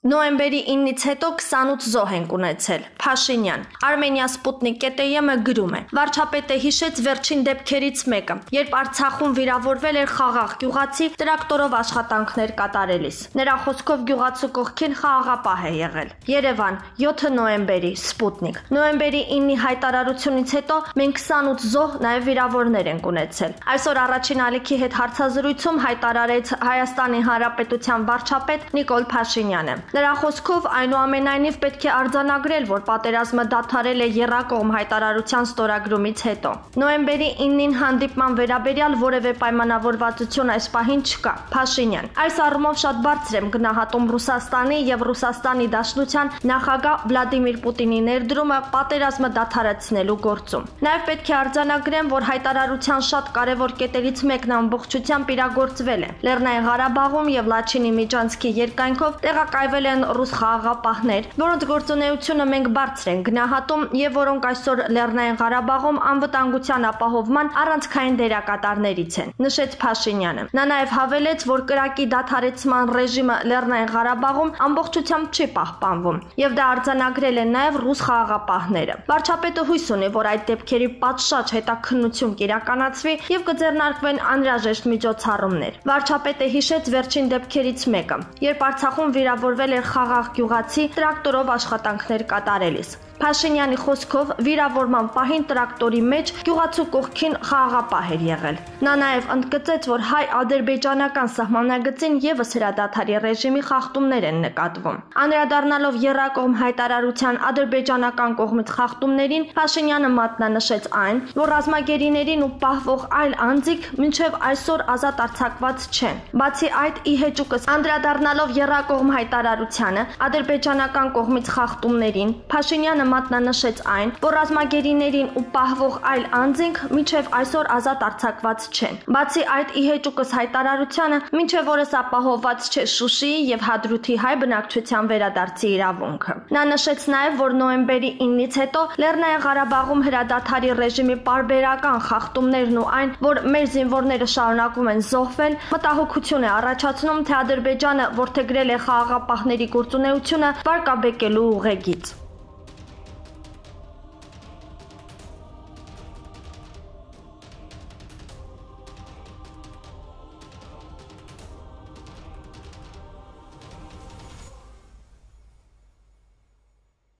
Նոյեմբերի 9-ից հետո 28 զոհ ենք ունեցել։ Փաշինյան։ Armenia Sputnik.am-ը գրում է. Վարչապետը հիշեց վերջին դեպքերից մեկը, երբ Արցախում վիրավորվել էր խաղաղ գյուղացի տրակտորով աշխատանքներ կատարելիս։ Նրա խոսքով գյուղացու կողքին խաղաղապահ է եղել։ Երևան, 7 նոյեմբերի, Sputnik։ Նոյեմբերի 9-ի հայտարարությունից հետո մենք 28 զոհ, նաև վիրավորներ ենք ունեցել։ Այսօր առաջին ալիքի հետ հարցազրույցում հայտարարեց Հայաստանի Հանրապետության վարչապետ Նիկոլ Փաշինյանը։ Նրա խոսքով այնուամենայնիվ պետք է արձանագրել, որ պատերազմը դադարել է եռակողմ հայտարարության ստորագրումից հետո։ Նոյեմբերի 9-ին հանդիպման վերաբերյալ որևէ պայմանավորվածություն այս պահին չկա։ Փաշինյան. Այս առումով շատ բարձր եմ գնահատում Ռուսաստանի եւ Ռուսաստանի Դաշնության նախագահ Վլադիմիր Պուտինի ներդրումը պատերազմը դադարեցնելու գործում։ Նաեւ պետք է արձանագրեմ, որ հայտարարության շատ կարևոր կետերից մեկն ամբողջությամբ իրագործվել է։ Լեռնային Ղարաբաղում եւ Լաչինի միջանցքի երկայնքով տեղակայվել են ռուս խաղաղապահներ, որոնց գործունեությունը մենք բարձր ենք գնահատում եւ որոնք այսօր Լեռնային Ղարաբաղում անվտանգության ապահովման առանցքային դերակատարներից են, նշեց Փաշինյանը։ Նա նաեւ հավելեց, որ կրակի դադարեցման ռեժիմը Լեռնային Ղարաբաղում ամբողջությամբ չի պահպանվում եւ դա արձանագրել են նաեւ ռուս խաղաղապահները։ Վարչապետը հույս ունի, որ այդ դեպքերի պատշաճ հետաքննություն կիրականացվի եւ կձեռնարկվեն անհրաժեշտ միջոցառումներ։ Վարչապետը հիշեց վերջին դեպքերից մեկը, երբ Արցախում վիրավորվել էր խաղաղ գյուղացի տրակտորով աշխատանքներ կատարելիս։ Փաշինյանի խոսքով վիրավորման պահին տրակտորի մեջ գյուղացու կողքին խաղաղապահ էր եղել։ Նա նաև ընդգծեց, որ հայ-ադրբեջանական սահմանագծին եւս հրադադարի ռեժիմի խախտումներ են նկատվում։ Անդրադառնալով եռակողմ հայտարարության ադրբեջանական կողմից խախտումներին, Փաշինյանը մատնանշեց այն, որ ռազմագերիներին ու պահվող այլ անձիկ մինչև այսօր ազատ արձակված չեն։ Բացի այդ, ի հեճուկս անդրադառնալով եռակողմ հայտարարությանը ադրբեջանական կողմից խախտումներին, Փաշինյանը մատնանշեց այն, որ ռազմագերիներին ու պահվող այլ անձինք մինչև այսօր ազատ արձակված չեն։ Բացի այդ, ի հեճուկս հայտարարությանը մինչև օրս ապահովված չէ Շուշիի եւ Հադրութի հայ բնակչության վերադարձի իրավունքը։ Նա նշեց նաև, որ նոյեմբերի 9-ից հետո Լեռնային Ղարաբաղում հրադադարի ռեժիմի պարբերական խախտումներն ու այն, որ մեր զինվորները շարունակում են զոհվել, մտահոգություն է առաջացնում, թե Ադրբեջանը որդեգրել է խաղաղապահների գործունեությունը վարկաբեկելու ուղեգիծ։